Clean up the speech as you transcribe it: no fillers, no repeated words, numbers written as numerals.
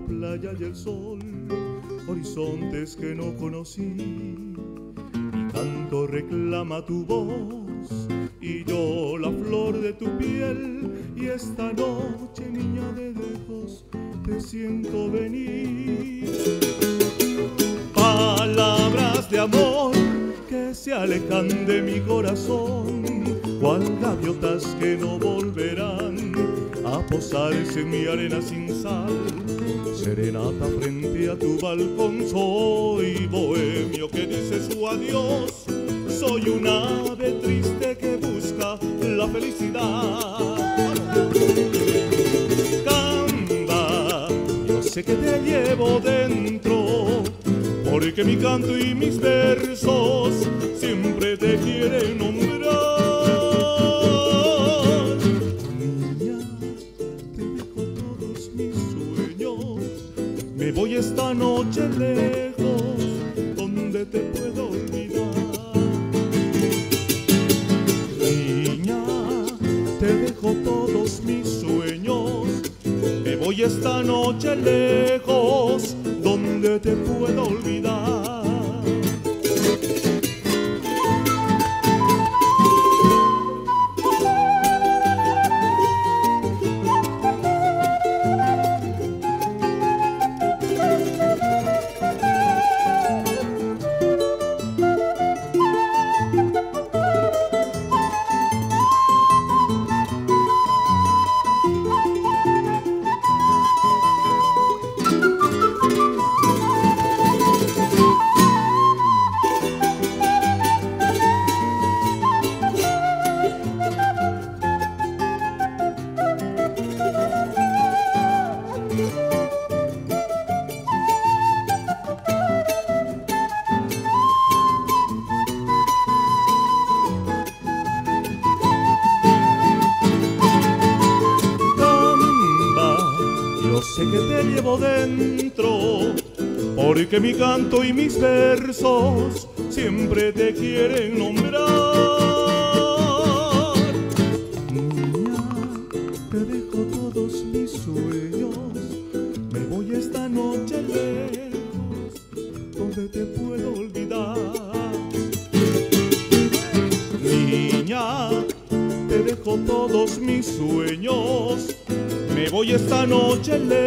playa y el sol, horizontes que no conocí. Mi canto reclama tu voz y yo la flor de tu piel. Y esta noche, niña de lejos, te siento venir. Palabras de amor que se alejan de mi corazón, cual gaviotas que no volverán a posarse en mi arena sin sal. Serenata frente a tu balcón, soy bohemio que dice su adiós. Soy un ave triste que busca la felicidad. Canta, yo sé que te llevo dentro, porque mi canto y mis versos siempre te quieren nombrar. Niña, te dejo todos mis sueños, me voy esta noche lejos, donde te puedo olvidar. Niña, te dejo todos mis sueños, me voy esta noche lejos, donde te puedo olvidar. Sé que te llevo dentro, porque mi canto y mis versos siempre te quieren nombrar. Niña, te dejo todos mis sueños, me voy esta noche lejos, donde te puedo olvidar. Niña, te dejo todos mis sueños, me voy esta noche lejos,